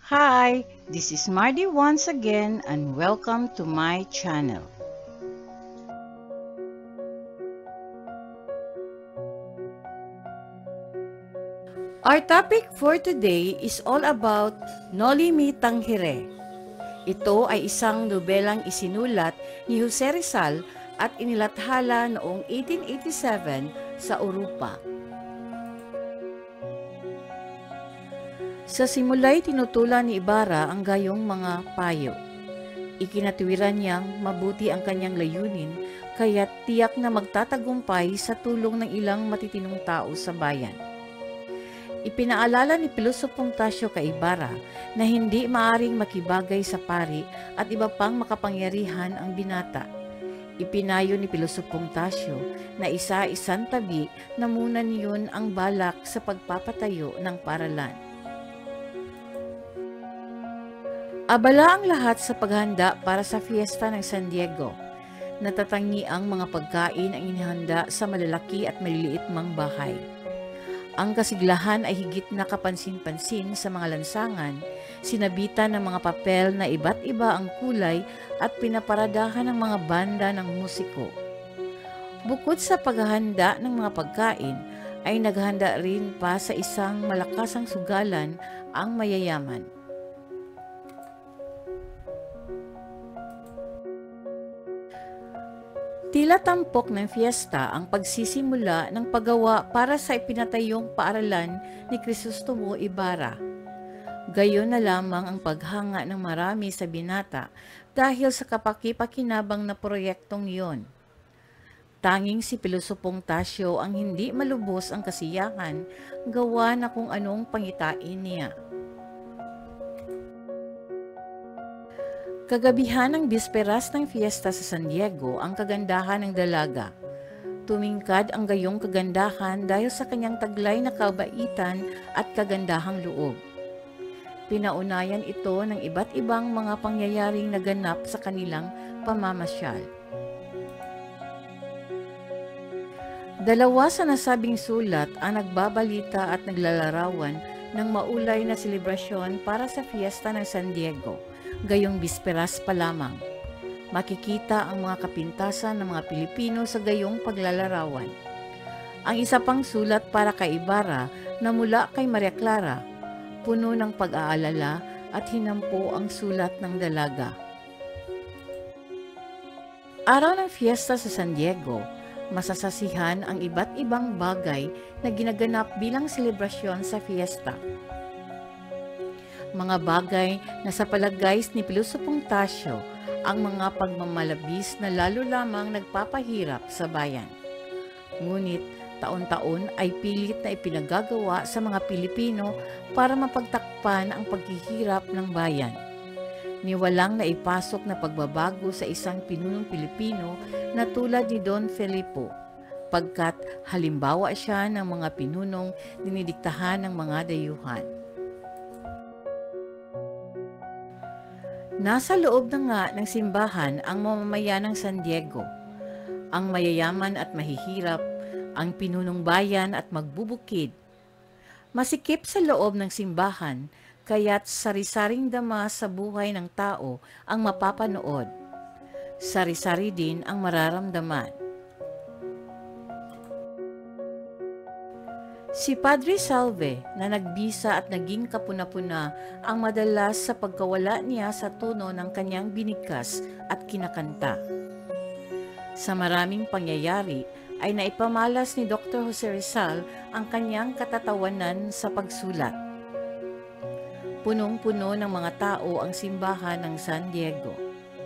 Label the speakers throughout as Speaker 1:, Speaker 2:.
Speaker 1: Hi, this is Mardy once again and welcome to my channel. Our topic for today is all about Noli Tangere. Ito ay isang nobelang isinulat ni Jose Rizal at inilathala noong 1887 sa Europa. Sa simula'y tinutulan ni Ibarra ang gayong mga payo. Ikinatwiran niyang mabuti ang kanyang layunin, kaya't tiyak na magtatagumpay sa tulong ng ilang matitinong tao sa bayan. Ipinaalala ni Pilosopong Tasyo kay Ibarra na hindi maaring makibagay sa pari at iba pang makapangyarihan ang binata. Ipinayo ni Pilosopong Tasyo na isa-isang tabi na muna niyon ang balak sa pagpapatayo ng paaralan. Abala ang lahat sa paghanda para sa fiesta ng San Diego. Natatangi ang mga pagkain ang inihanda sa malalaki at maliliit mang bahay. Ang kasiglahan ay higit na kapansin-pansin sa mga lansangan, sinabitan ng mga papel na iba't iba ang kulay at pinaparadahan ng mga banda ng musiko. Bukod sa paghahanda ng mga pagkain, ay naghanda rin pa sa isang malakasang sugalan ang mayayaman. Tila tampok ng fiesta ang pagsisimula ng paggawa para sa ipinatayong paaralan ni Crisostomo Ibarra. Gayon na lamang ang paghanga ng marami sa binata dahil sa kapaki-pakinabang na proyektong iyon. Tanging si Pilosopong Tasyo ang hindi malubos ang kasiyahan gawa na kung anong pangitain niya. Kagabihan ng bisperas ng fiesta sa San Diego ang kagandahan ng dalaga. Tumingkad ang gayong kagandahan dahil sa kanyang taglay na kabaitan at kagandahang loob. Pinaunayan ito ng iba't ibang mga pangyayaring naganap sa kanilang pamamasyal. Dalawa sa nasabing sulat ang nagbabalita at naglalarawan ng maulay na selebrasyon para sa fiesta ng San Diego. Gayong bisperas pa lamang. Makikita ang mga kapintasan ng mga Pilipino sa gayong paglalarawan. Ang isa pang sulat para kay Ibarra na mula kay Maria Clara, puno ng pag-aalala at hinampo ang sulat ng dalaga. Araw ng fiesta sa San Diego, masasasihan ang iba't ibang bagay na ginaganap bilang selebrasyon sa fiesta. Mga bagay na sa palagay ni Pilosopong Tasyo ang mga pagmamalabis na lalo lamang nagpapahirap sa bayan. Ngunit taon-taon ay pilit na ipinagagawa sa mga Pilipino para mapagtakpan ang paghihirap ng bayan. Niwalang naipasok na pagbabago sa isang pinunong Pilipino na tulad ni Don Felipo, pagkat halimbawa siya ng mga pinunong dinidiktahan ng mga dayuhan. Nasa loob na nga ng simbahan ang mamamayan ng San Diego, ang mayayaman at mahihirap, ang pinunong bayan at magbubukid. Masikip sa loob ng simbahan, kaya't sari-saring dama sa buhay ng tao ang mapapanood. Sari-sari din ang mararamdaman. Si Padre Salve na nagbisa at naging kapuna-puna ang madalas sa pagkawala niya sa tono ng kanyang binigkas at kinakanta. Sa maraming pangyayari ay naipamalas ni Dr. Jose Rizal ang kanyang katatawanan sa pagsulat. Punong-puno ng mga tao ang simbahan ng San Diego.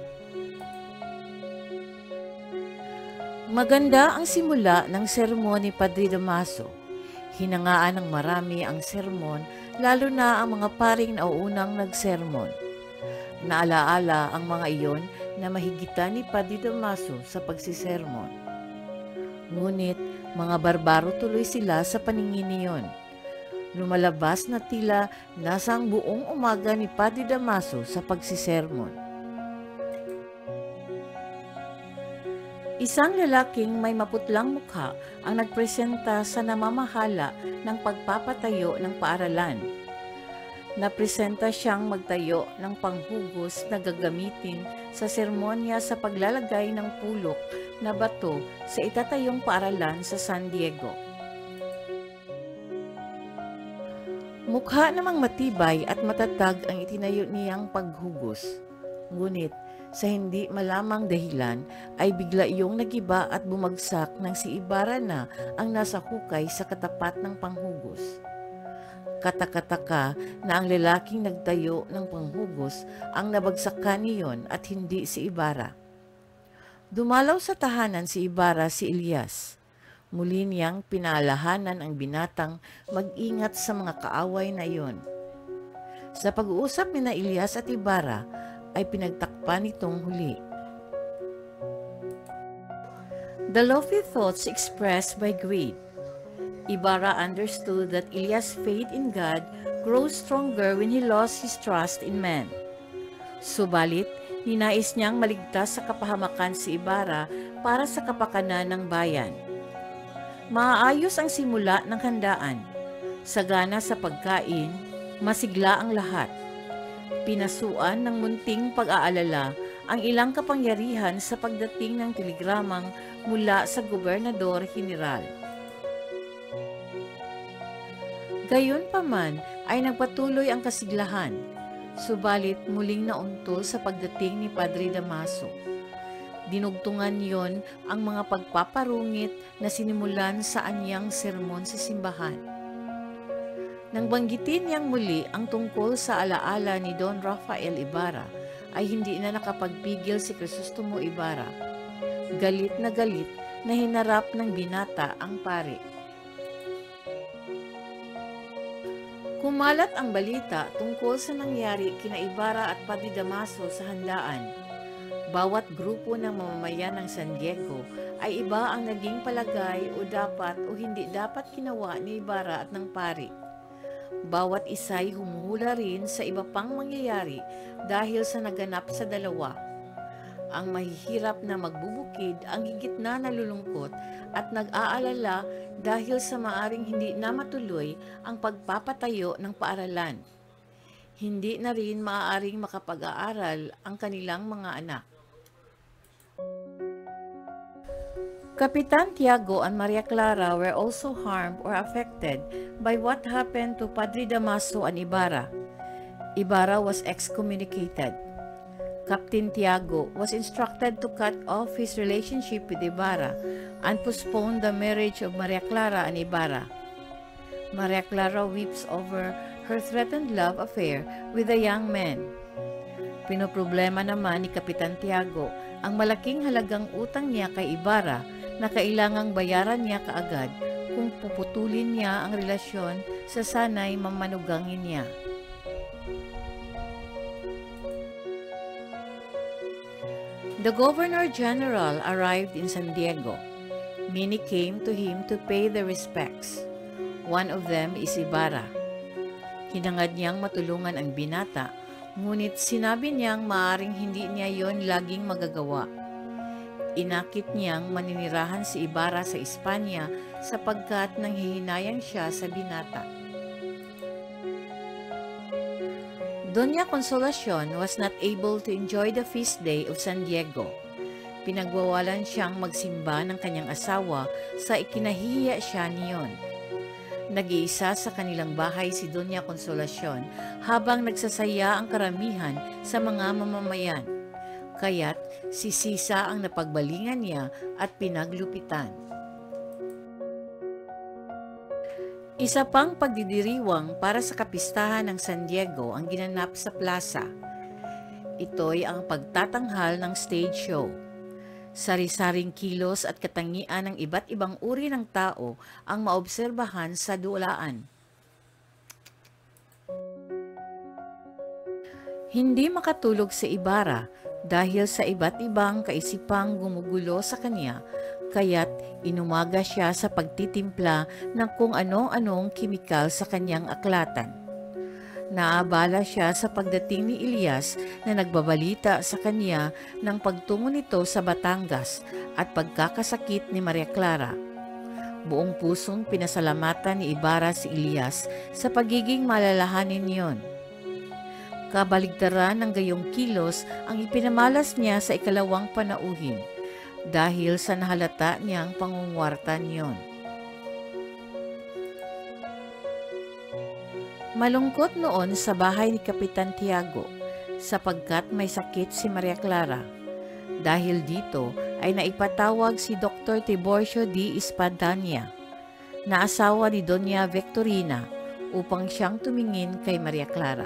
Speaker 1: Maganda ang simula ng sermon ni Padre Damaso. Hinangaan ng marami ang sermon, lalo na ang mga paring nauunang nagsermon. Naalaala ang mga iyon na mahigitan ni Padre Damaso sa pagsisermon. Ngunit mga barbaro tuloy sila sa paningin niyon. Lumalabas na tila nasa ang buong umaga ni Padre Damaso sa pagsisermon. Isang lalaking may maputlang mukha ang nagpresenta sa namamahala ng pagpapatayo ng paaralan. Napresenta siyang magtayo ng panghugos na gagamitin sa sermonya sa paglalagay ng pulok na bato sa itatayong paaralan sa San Diego. Mukha namang matibay at matatag ang itinayo niyang paghugos. Ngunit sa hindi malamang dahilan ay bigla iyong nagiba at bumagsak nang si Ibarra na ang nasa hukay sa katapat ng panghugos. Katakataka na ang lalaking nagtayo ng panghugos ang nabagsakan niyon at hindi si Ibarra. Dumalaw sa tahanan si Ibarra si Elias. Muli niyang pinaalahanan ang binatang mag-ingat sa mga kaaway na iyon. Sa pag-uusap ni Elias at Ibarra ay pinagtakpan nitong huli. The lofty thoughts expressed by greed. Ibarra understood that Elias' faith in God grows stronger when he lost his trust in man. Subalit, ninais niyang maligtas sa kapahamakan si Ibarra para sa kapakanan ng bayan. Maayos ang simula ng handaan. Sagana sa pagkain, masigla ang lahat. Pinasuan ng munting pag-aalala ang ilang kapangyarihan sa pagdating ng telegramang mula sa Gobernador General. Gayunpaman ay nagpatuloy ang kasiglahan, subalit muling nauntol sa pagdating ni Padre Damaso. Dinugtungan yon ang mga pagpaparungit na sinimulan sa anyang sermon sa simbahan. Nang banggitin niyang muli ang tungkol sa alaala ni Don Rafael Ibarra, ay hindi na nakapagpigil si Crisostomo Ibarra. Galit na hinarap ng binata ang pare. Kumalat ang balita tungkol sa nangyari kina Ibarra at Padre Damaso sa handaan. Bawat grupo ng mamamayan ng San Diego ay iba ang naging palagay o dapat o hindi dapat ginawa ni Ibarra at ng pare. Bawat isa'y humuhula rin sa iba pang mangyayari dahil sa naganap sa dalawa. Ang mahihirap na magbubukid ang higit na nalulungkot at nag-aalala dahil sa maaring hindi na matuloy ang pagpapatayo ng paaralan. Hindi na rin maaaring makapag-aaral ang kanilang mga anak. Kapitan Tiago and Maria Clara were also harmed or affected by what happened to Padre Damaso and Ibarra. Ibarra was excommunicated. Captain Tiago was instructed to cut off his relationship with Ibarra and postpone the marriage of Maria Clara and Ibarra. Maria Clara weeps over her threatened love affair with a young man. Pinoproblema naman ni Kapitan Tiago ang malaking halagang utang niya kay Ibarra na kailangang bayaran niya kaagad kung puputulin niya ang relasyon sa sanay mamanugangin niya. The Governor General arrived in San Diego. Many came to him to pay their respects. One of them is Ibarra. Hinangad niyang matulungan ang binata, ngunit sinabi niyang maaring hindi niya yon laging magagawa. Inakit niyang maninirahan si Ibarra sa Espanya sapagkat nanghihinayang siya sa binata. Doña Consolacion was not able to enjoy the feast day of San Diego. Pinagwawalan siyang magsimba ng kanyang asawa sa ikinahihiya siya niyon. Nag-iisa sa kanilang bahay si Doña Consolacion habang nagsasaya ang karamihan sa mga mamamayan. Kaya't si Sisa ang napagbalingan niya at pinaglupitan. Isa pang pagdidiriwang para sa kapistahan ng San Diego ang ginanap sa plaza. Ito'y ang pagtatanghal ng stage show. Sari-saring kilos at katangian ng iba't ibang uri ng tao ang maobserbahan sa dulaan. Hindi makatulog si Ibarra dahil sa iba't ibang kaisipang gumugulo sa kanya, kaya't inumaga siya sa pagtitimpla ng kung ano-anong kimikal sa kanyang aklatan. Naabala siya sa pagdating ni Elias na nagbabalita sa kanya ng pagtungo nito sa Batangas at pagkakasakit ni Maria Clara. Buong pusong pinasalamatan ni Ibarra si Elias sa pagiging malalahanin niyon. Kabaligtaran ng gayong kilos ang ipinamalas niya sa ikalawang panauhin dahil sa nahalata niyang pangungwarta niyon. Malungkot noon sa bahay ni Kapitan Tiago sapagkat may sakit si Maria Clara. Dahil dito ay naipatawag si Dr. Tiborcio D. Espadanya, na asawa ni Doña Victorina, upang siyang tumingin kay Maria Clara.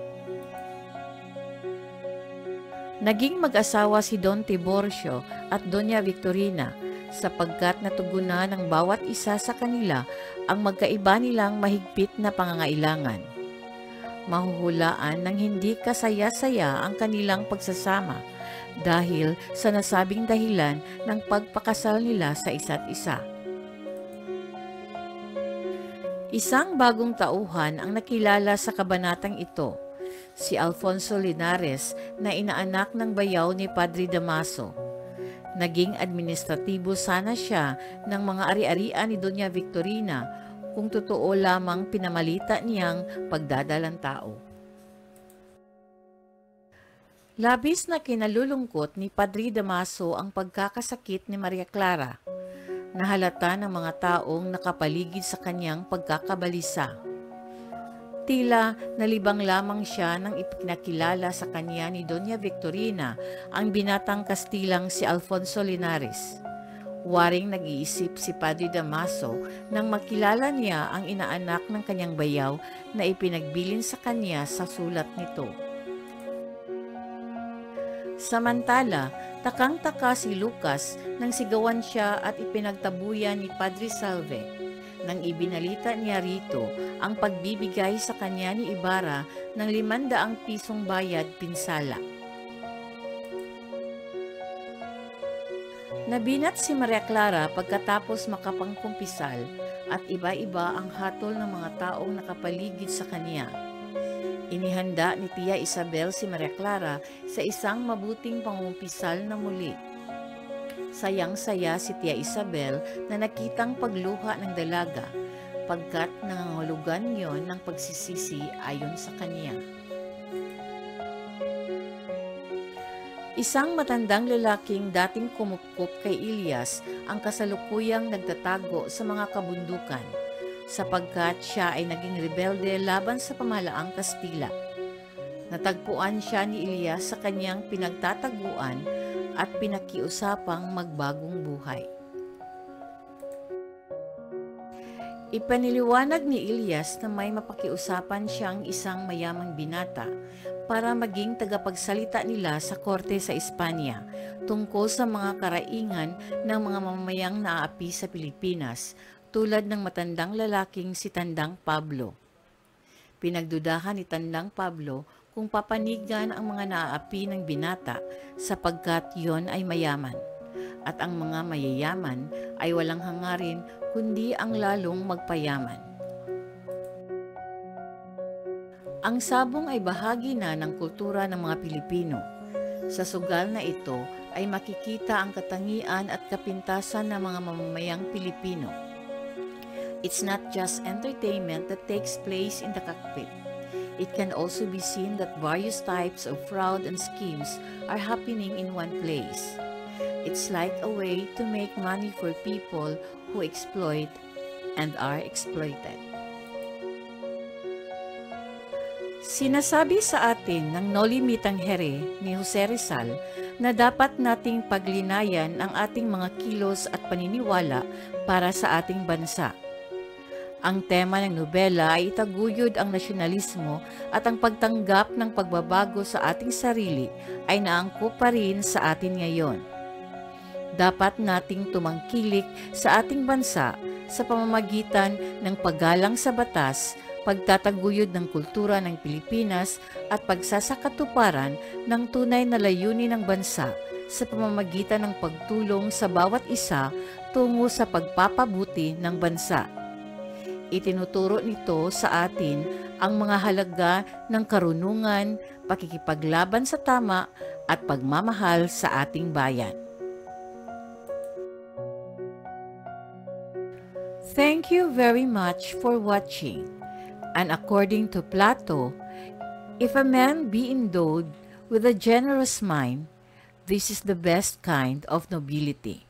Speaker 1: Naging mag-asawa si Don Tiborcio at Doña Victorina sapagkat natugunan ng bawat isa sa kanila ang magkaiba nilang mahigpit na pangangailangan. Mahuhulaan ng hindi kasaya-saya ang kanilang pagsasama dahil sa nasabing dahilan ng pagpakasal nila sa isa't isa. Isang bagong tauhan ang nakilala sa kabanatang ito, si Alfonso Linares na inaanak ng bayaw ni Padre Damaso. Naging administratibo sana siya ng mga ari-arian ni Doña Victorina kung totoo lamang pinamalita niyang pagdadalang tao. Labis na kinalulungkot ni Padre Damaso ang pagkakasakit ni Maria Clara. Nahalata ng mga taong nakapaligid sa kanyang pagkakabalisa. Tila nalibang lamang siya nang ipinakilala sa kanya ni Doña Victorina ang binatang Kastilang si Alfonso Linares. Waring nag-iisip si Padre Damaso nang makilala niya ang inaanak ng kanyang bayaw na ipinagbilin sa kanya sa sulat nito. Samantala, takang-taka si Lucas nang sigawan siya at ipinagtabuyan ni Padre Salve nang ibinalita niya rito ang pagbibigay sa kanya ni Ibarra ng 500 pisong bayad pinsala. Nabinat si Maria Clara pagkatapos makapangkumpisal at iba-iba ang hatol ng mga taong nakapaligid sa kanya. Inihanda ni Tia Isabel si Maria Clara sa isang mabuting pangumpisal na muli. Sayang-saya si Tia Isabel na nakitang pagluha ng dalaga pagkat nangangulugan yon ng pagsisisi ayon sa kanya. Isang matandang lalaking dating kumupkup kay Elias ang kasalukuyang nagtatago sa mga kabundukan sapagkat siya ay naging rebelde laban sa pamahalaang Kastila. Natagpuan siya ni Elias sa kanyang pinagtataguan at pinakiusapang magbagong buhay. Ipaniliwanag ni Elias na may mapakiusapan siyang isang mayamang binata para maging tagapagsalita nila sa korte sa Espanya tungkol sa mga karaingan ng mga mamamayang naaapi sa Pilipinas tulad ng matandang lalaking si Tandang Pablo. Pinagdudahan ni Tandang Pablo kung papanigan ang mga naaapi ng binata sapagkat yon ay mayaman at ang mga mayayaman ay walang hangarin kundi ang lalong magpayaman. Ang sabong ay bahagi na ng kultura ng mga Pilipino. Sa sugal na ito ay makikita ang katangian at kapintasan ng mga mamamayang Pilipino. It's not just entertainment that takes place in the cockpit. It can also be seen that various types of fraud and schemes are happening in one place. It's like a way to make money for people who exploit and are exploited. Sinasabi sa atin ng Noli Tangere ni Jose Rizal na dapat nating paglinayan ang ating mga kilos at paniniwala para sa ating bansa. Ang tema ng nobela ay itaguyod ang nasyonalismo at ang pagtanggap ng pagbabago sa ating sarili ay naangkop pa rin sa atin ngayon. Dapat nating tumangkilik sa ating bansa sa pamamagitan ng paggalang sa batas, pagtataguyod ng kultura ng Pilipinas at pagsasakatuparan ng tunay na layunin ng bansa sa pamamagitan ng pagtulong sa bawat isa tungo sa pagpapabuti ng bansa. Itinuturo nito sa atin ang mga halaga ng karunungan, pakikipaglaban sa tama at pagmamahal sa ating bayan. Thank you very much for watching. And according to Plato, If a man be endowed with a generous mind, this is the best kind of nobility.